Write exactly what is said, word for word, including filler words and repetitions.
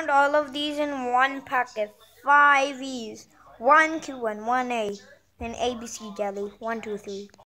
found all of these in one packet. Five E's, one Q and one A. Then A B C jelly. One, two, three.